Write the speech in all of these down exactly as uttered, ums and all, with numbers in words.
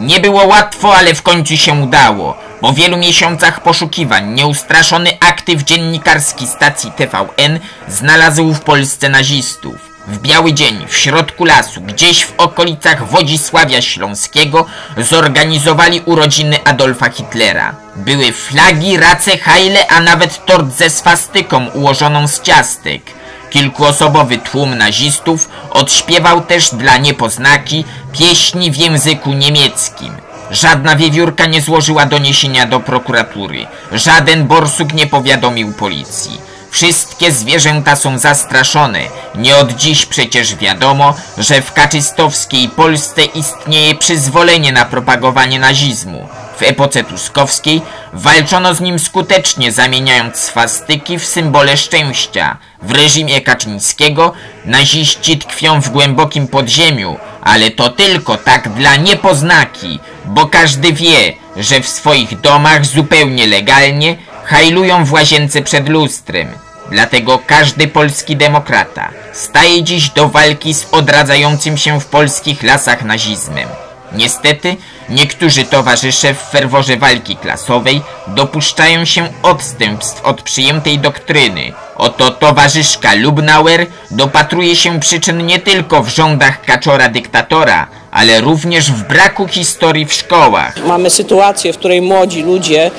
Nie było łatwo, ale w końcu się udało. Po wielu miesiącach poszukiwań nieustraszony aktyw dziennikarski stacji T V N znalazł w Polsce nazistów. W biały dzień, w środku lasu, gdzieś w okolicach Wodzisławia Śląskiego zorganizowali urodziny Adolfa Hitlera. Były flagi, race, hajle, a nawet tort ze swastyką ułożoną z ciastek. Kilkuosobowy tłum nazistów odśpiewał też dla niepoznaki pieśni w języku niemieckim. Żadna wiewiórka nie złożyła doniesienia do prokuratury. Żaden borsuk nie powiadomił policji. Wszystkie zwierzęta są zastraszone. Nie od dziś przecież wiadomo, że w kaczystowskiej Polsce istnieje przyzwolenie na propagowanie nazizmu. W epoce tuskowskiej walczono z nim skutecznie, zamieniając swastyki w symbole szczęścia. W reżimie Kaczyńskiego naziści tkwią w głębokim podziemiu, ale to tylko tak dla niepoznaki, bo każdy wie, że w swoich domach zupełnie legalnie hajlują w łazience przed lustrem. Dlatego każdy polski demokrata staje dziś do walki z odradzającym się w polskich lasach nazizmem. Niestety, niektórzy towarzysze w ferworze walki klasowej dopuszczają się odstępstw od przyjętej doktryny. Oto towarzyszka Lubnauer dopatruje się przyczyn nie tylko w rządach kaczora dyktatora, ale również w braku historii w szkołach. Mamy sytuację, w której młodzi ludzie,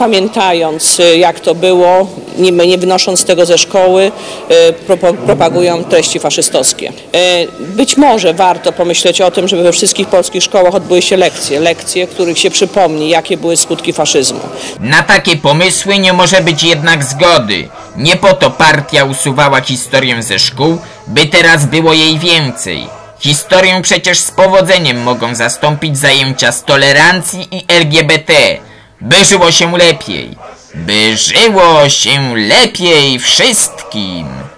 nie pamiętając jak to było, nie, nie wynosząc tego ze szkoły, propagują treści faszystowskie. Być może warto pomyśleć o tym, żeby we wszystkich polskich szkołach odbyły się lekcje, lekcje, których się przypomni, jakie były skutki faszyzmu. Na takie pomysły nie może być jednak zgody. Nie po to partia usuwała historię ze szkół, by teraz było jej więcej. Historię przecież z powodzeniem mogą zastąpić zajęcia z tolerancji i L G B T. By żyło się lepiej. By żyło się lepiej wszystkim.